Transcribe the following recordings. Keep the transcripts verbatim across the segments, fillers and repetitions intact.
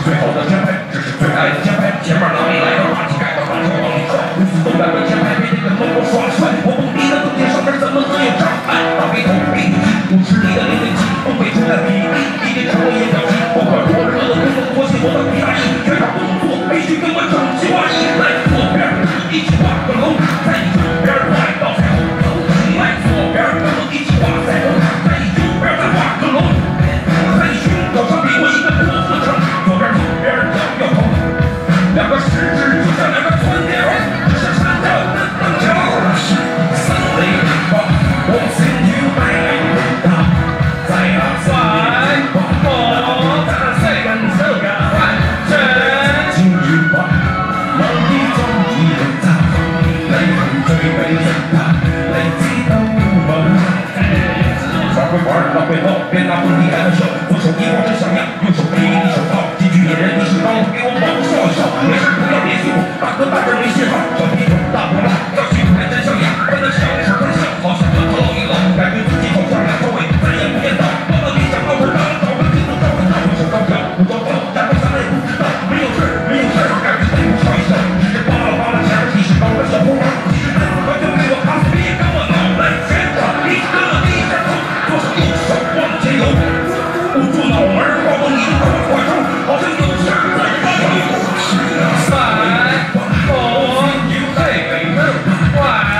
最好的前排，这是最爱的前排，前面哪里来的垃圾盖的把车往里撞，无死都敢问前排，别那个门我耍帅，我蹦迪的冬天上面怎么能有障碍？大背头 B 五十里的零零七，东北出来比一边朝我也表情，不管多热的工作拖鞋，我的皮大衣，全场动作必须跟我整齐划一，来左边一起画个龙，在你左边画一道彩虹，来左边跟我一起画彩虹，在你右边再画个龙，在你胸口上比我一个破风城，左边右边摇摇头，两个食指就像两个窜鸟，只是缠着那灯桥，三雷一棒，我心就白大，在那在我在那谁跟谁干反正今日吧，梦里中一人在，泪痕最为震撼，泪滴都无梦。玩会玩，老背后别拿蹦迪开玩笑，左手一晃真像样，右手比你手套，几句野人你是高，给我猛笑一笑，没事不要别欺负，大哥大这没信号，小屁股大波浪，要欺负还真像样，为了小手太小，好像个头老一老，感觉自己好像俩头尾，再也不变道，忘了你想闹着当，找个地方招个道，手高脚不装爆，然后啥也不知道，没有事没有事，感觉自己笑一笑，直接扒拉扒拉前面你是高的小红花，其实那我就给我卡死，别跟我脑袋前转，你跟我低下头，左手右手往前游，捂住脑门晃动你的大拐杖，好像有事在发生。三五对门关，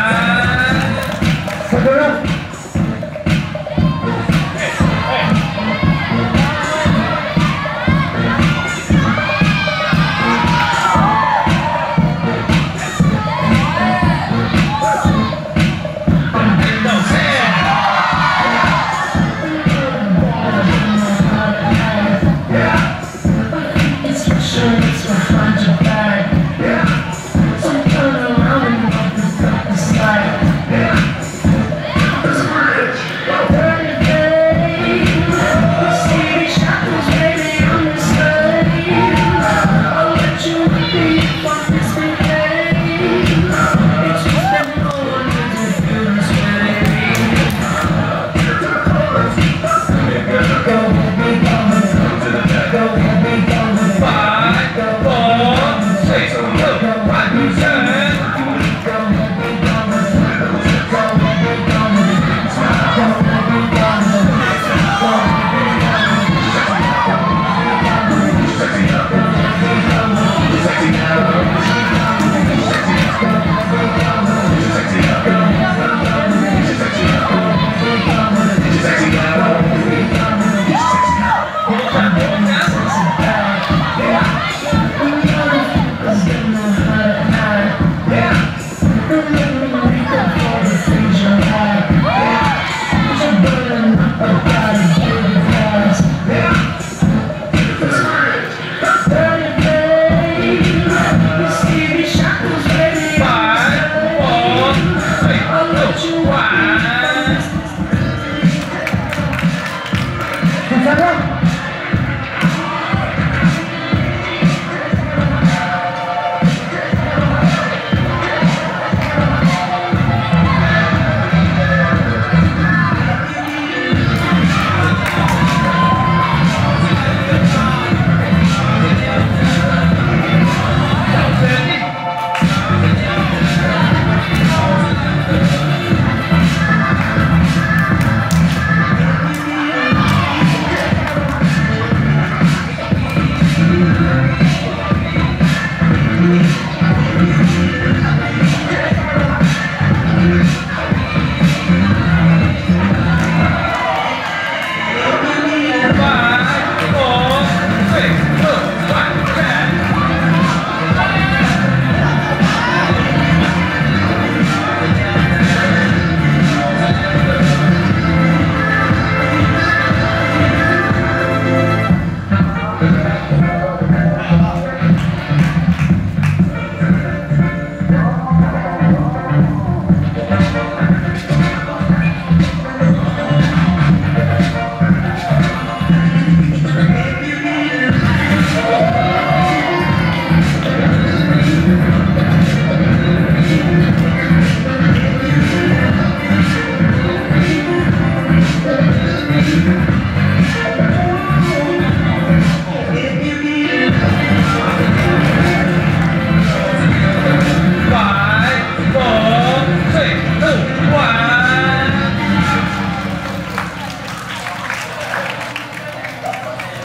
快点！Yeah!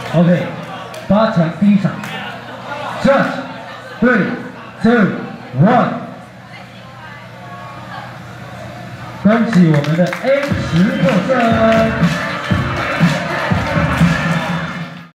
OK， 八强第一场 ，Judge， three two one， 恭喜我们的 A 十获胜。